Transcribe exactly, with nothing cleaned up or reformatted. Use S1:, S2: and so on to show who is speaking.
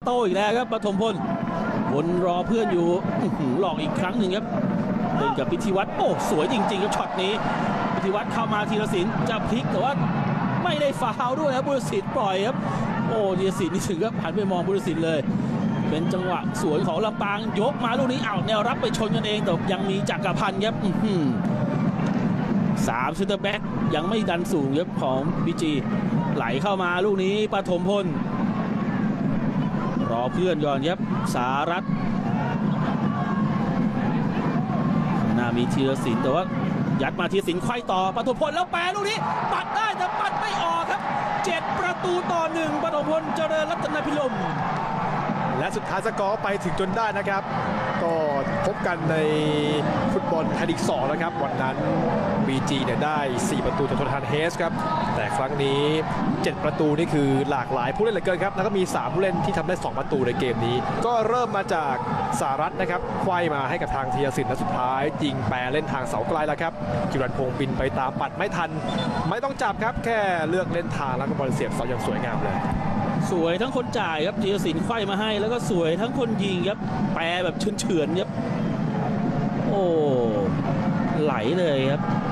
S1: โต้อีกแล้วครับปฐมพลวนรอเพื่อนอยู่หลอกอีกครั้งหนึ่งครับเล่นกับพิธีวัฒน์โอ้สวยจริงๆครับช็อตนี้พิธีวัฒน์เข้ามาธีรศิลป์จะพลิกแต่ว่าไม่ได้ฟาวล์ด้วยครับบุรศิลป์ปล่อยครับโอ้ธีรศิลป์นี่ถึงกับหันไปมองบุรศิลป์เลยเป็นจังหวะสวยของลำปางยกมาลูกนี้เอาแนวรับไปชนกันเองแต่ยังมีจักรพันธ์ครับสามเซนเตอร์แบ็กยังไม่ดันสูงครับของบีจีไหลเข้ามาลูกนี้ปฐมพลรอเพื่อนก่อนครับสารัตน์น่ามีธีรศิลป์แต่ว่ายัดมาธีรศิลป์ไขว้ต่อปฐมพลแล้วแปรลูกนี้ปัดได้แต่ปัดไม่ออกครับเจ็ดประตูต่อหนึ่งปฐมพลเจริญรัตนพิรม
S2: และสุดท้ายสกอร์ไปถึงจนได้นะครับก็พบกันในฟุตบอลไทยลีกสองนะครับวันนั้น บี จี เนี่ยได้สี่ประตูต่อโททานเฮสครับแต่ครั้งนี้เจ็ดประตูนี่คือหลากหลายผู้เล่นเหลือเกินครับแล้วก็มีสามผู้เล่นที่ทำได้สองประตูในเกมนี้ก็เริ่มมาจากสารัตน์นะครับไขว้มาให้กับทางธีรศิลป์และสุดท้ายยิงแปรเล่นทางเสาไกลแล้วครับจิรันพงษ์บินไปตามปัดไม่ทันไม่ต้องจับครับแค่เลือกเล่นทางแล้วก็บอลเสียบเสาอย่างสวยงามเลย
S1: สวยทั้งคนจ่ายครับธีรศิลป์ไขว้มาให้แล้วก็สวยทั้งคนยิงครับแปรแบบเฉือนๆครับโอ้ไหลเลยครับ